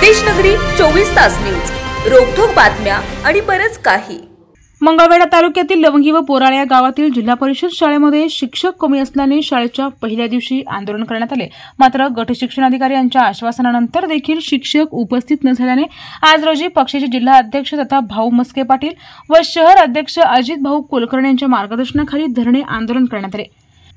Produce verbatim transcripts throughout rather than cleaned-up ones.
मानदेश नगरी चोवीस तास न्यूज, रोखोक बातम्या आणि बरच काही। मंगळवेढा तालुक्यातील लवंगी व पोराळे या गावातील जिल्हा परिषद शाळेमध्ये शिक्षक कमी असल्याने शाळेच्या पहिल्या दिवशी आंदोलन करण्यात आले। मात्र गट शिक्षणाधिकारी यांच्या आश्वासनानंतर देखील शिक्षक उपस्थित न झाल्याने आज रोजी पक्षाचे जिल्हा अध्यक्ष तथा भाऊ मस्के पाटील व शहर अध्यक्ष अजित भाऊ कुलकर्णी यांच्या मार्गदर्शनाखाली धरणे आंदोलन करण्यात आले।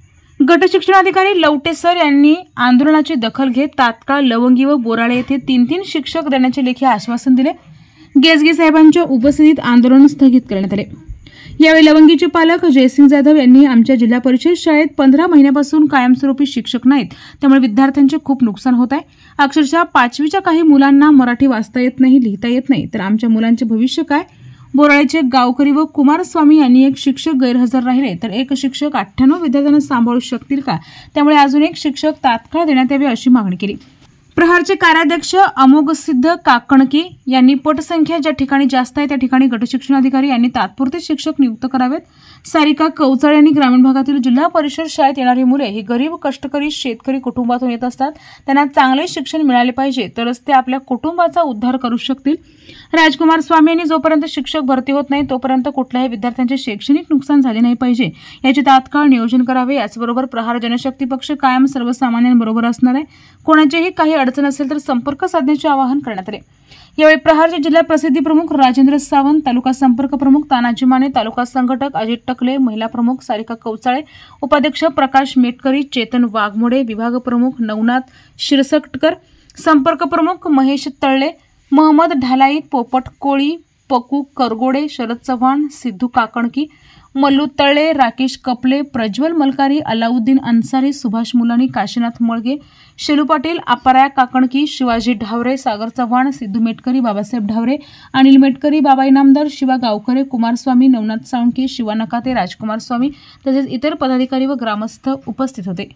गट शिक्षणाधिकारी लवटे सर यांनी आंदोलनाची दखल घेत तात्काळ लवंगी व बोराळे येथे तीन तीन शिक्षक देण्याचे लेखी आश्वासन दिले। गेजगे साहेबांच्या उपस्थितीत आंदोलन स्थगित करण्यात आले। यावेळी लवंगीचे पालक जयसिंग जाधव यांनी आमच्या जिल्हा परिषद शाळेत पंधरा महिन्यापासून कायमस्वरूपी शिक्षक नाहीत, त्यामुळे विद्यार्थ्यांचे खूप नुकसान होत आहे। अक्षरशः पाचवीच्या काही मुलांना मराठी वाचता येत नाही, लिहिता येत नाही, तर आमच्या मुलांचे भविष्य काय? बोराळेचे गावकरी व कुमारस्वामी यांनी एक शिक्षक गैरहजर राहिले तर एक शिक्षक अठ्ठ्याण्णव विद्यार्थ्यांना सांभाळू शकतील का? त्यामुळे अजून एक शिक्षक तात्काळ देण्यात यावे अशी मागणी केली। प्रहारचे कार्याध्यक्ष अमोघसिद्ध काकणकी यांनी पटसंख्या ज्या ठिकाणी जास्त आहे त्या ठिकाणी गट शिक्षणाधिकारी यांनी तात्पुरते शिक्षक नियुक्त करावेत। सारिका कौचाळे यांनी ग्रामीण भागातील जिल्हा परिषद शाळेत येणारी मुले ही गरीब कष्टकरी शेतकरी कुटुंबातून येत असतात, त्यांना चांगले शिक्षण मिळाले पाहिजे तरच ते आपल्या कुटुंबाचा उद्धार करू शकतील। राजकुमार स्वामी यांनी जोपर्यंत शिक्षक भरती होत नाही तोपर्यंत कुठल्याही विद्यार्थ्यांचे शैक्षणिक नुकसान झाले नाही पाहिजे याचे तात्काळ नियोजन करावे। याचबरोबर प्रहार जनशक्ती पक्ष कायम सर्वसामान्यांबरोबर असणार आहे, कोणाचेही काही अडचण असेल तर संपर्क साधण्याचे आवाहन करण्यात आले। यावेळी प्रहारचे जिल्हा प्रसिद्धी प्रमुख राजेंद्र सावंत, तालुका संपर्क प्रमुख तानाजी माने, तालुका संघटक अजित टकले, महिला प्रमुख सारिका कौचाळे, उपाध्यक्ष प्रकाश मेटकरी, चेतन वाघमोडे, विभाग प्रमुख नवनाथ शिरसटकर, संपर्क प्रमुख महेश तळले, मोहम्मद ढालाई, पोपट कोळी, पकू करगोडे, शरद चव्हाण, सिद्धू काकणकी, मल्लू तळले, राकेश कपले, प्रज्वल मलकारी, अलाउद्दीन अन्सारी, सुभाष मुलानी, काशीनाथ मळगे, शेलू पाटील, अपाराया काकणकी, शिवाजी ढावरे, सागर चव्हाण, सिद्धू मेटकरी, बाबासाहेब ढावरे, अनिल मेटकरी, बाबा इनामदार, शिवा गावकरे, कुमारस्वामी, नवनाथ साळुंके, शिवा नकाते, राजकुमार स्वामी तसेच इतर पदाधिकारी व ग्रामस्थ उपस्थित होते।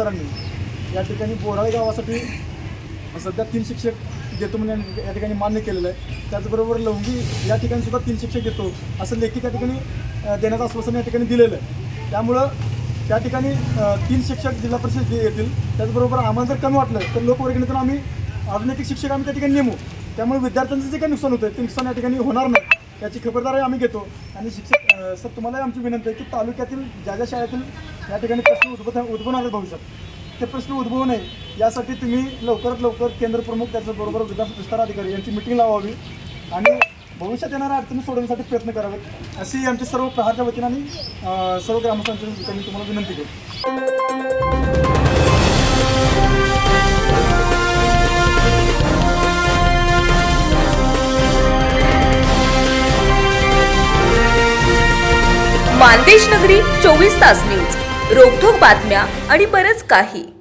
या ठिकाणी बोराळे गावासाठी सध्या तीन शिक्षक देतो म्हणून या ठिकाणी मान्य केलेलं आहे। त्याचबरोबर लवंगी या ठिकाणी सुद्धा तीन शिक्षक देतो असं लेखी त्या ठिकाणी देण्याचं आश्वासन या ठिकाणी दिलेलं आहे। त्यामुळं त्या ठिकाणी तीन शिक्षक जिल्हा परिषद येतील। त्याचबरोबर आम्हाला जर कमी वाटलं तर लोकवर्गणीतून आम्ही अजून एक शिक्षक आम्ही त्या ठिकाणी नेमू, त्यामुळे विद्यार्थ्यांचं जे काही नुकसान होतं ते नुकसान या ठिकाणी होणार नाही याची खबरदारी आम्ही घेतो। आणि शिक्षक सर तुम्हाला आमची विनंती आहे की तालुक्यातील ज्या ज्या शाळेतील या ठिकाणी प्रश्न उद्भव उद्भवणारे भविष्यात ते प्रश्न उद्भवू नये यासाठी तुम्ही लवकरात लवकर केंद्र प्रमुख त्याचबरोबर विधान विस्तार अधिकारी यांची मिटिंग लावावी आणि भविष्यात येणाऱ्या अडचणी सोडवण्यासाठी प्रयत्न करावेत अशी आमची सर्व प्रहारच्या वतीने आणि सर्व ग्रामस्थांच्या वतीने तुम्हाला विनंती करतो। मानदेश नगरी चोवीस तास न्यूज, रोखोक बातम्या आणि बरच काही।